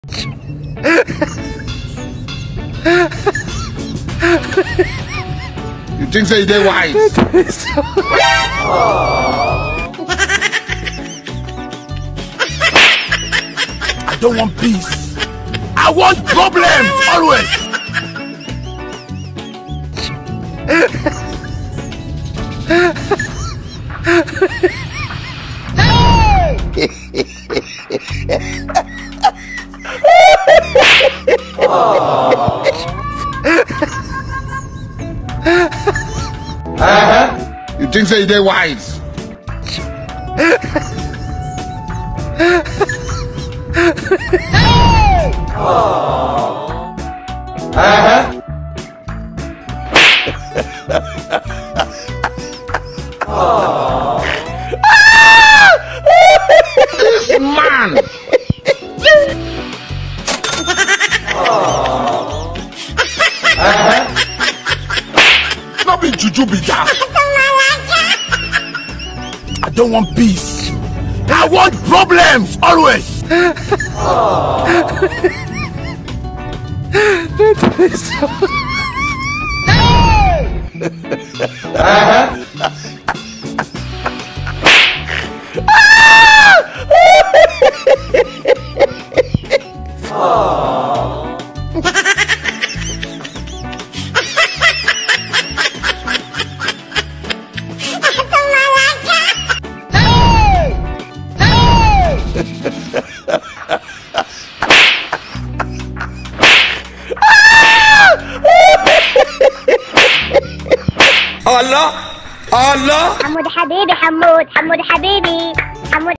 You think so they wise? I don't want peace. I want problems always. You think so they wise? This man. Not be juju be that. I don't want peace. I want problems always. الله الله حمود حبيبي، حمود حبيبي، حمود